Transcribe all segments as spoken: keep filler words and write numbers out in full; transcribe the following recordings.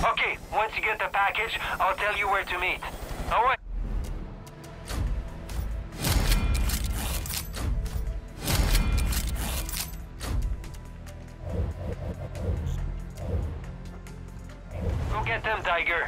Okay, once you get the package, I'll tell you where to meet. Alright. Go get them, Tiger.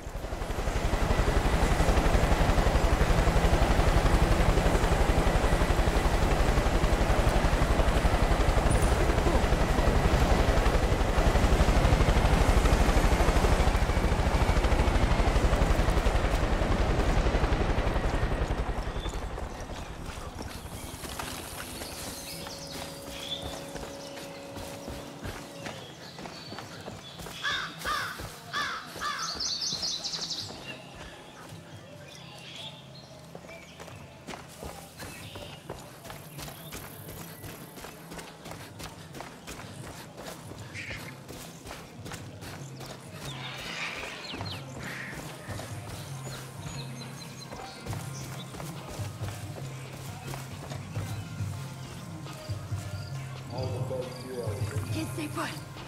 Can't stay put.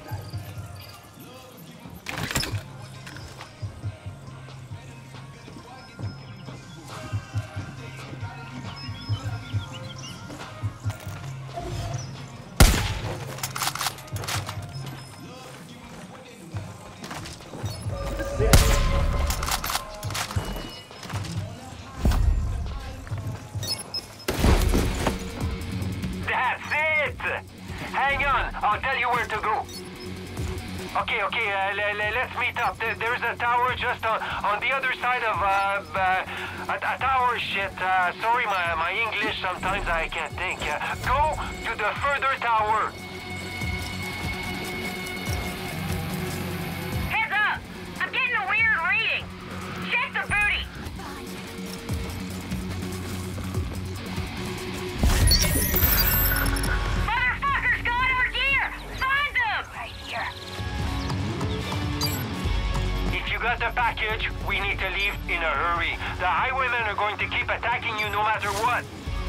Hang on, I'll tell you where to go. Okay, okay, uh, let's meet up. There's a tower just on, on the other side of, uh, uh, a, a tower shit. Uh, sorry, my, my English, sometimes I can't think. Uh, go to the further tower. Heads up! I'm getting a weird reading. Check the booty. Got the package, we need to leave in a hurry. The highwaymen are going to keep attacking you no matter what.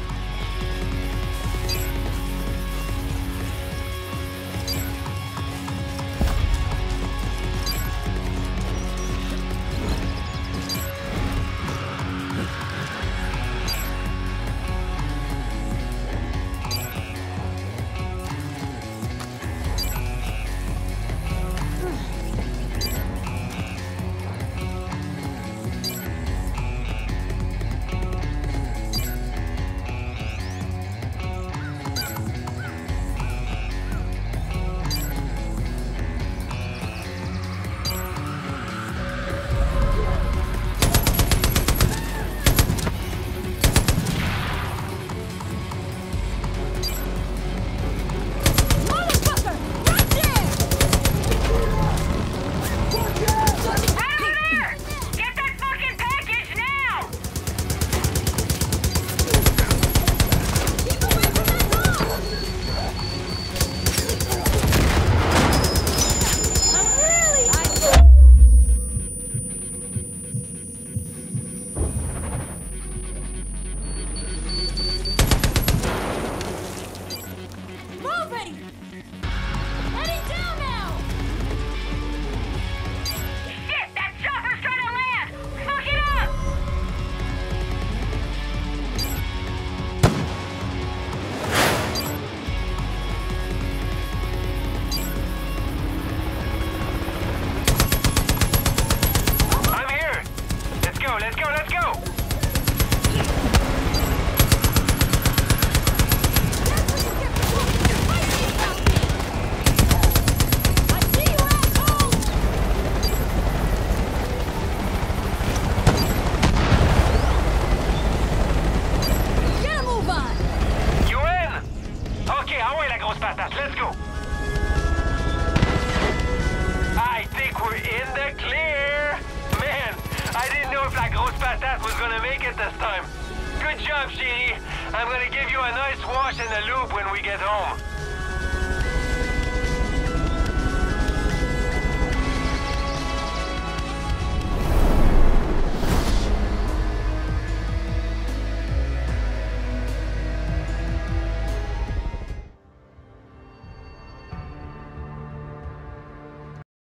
Let's go. I think we're in the clear. Man, I didn't know if La Grosse Patate was gonna make it this time. Good job, Chérie. I'm gonna give you a nice wash in the loop when we get home.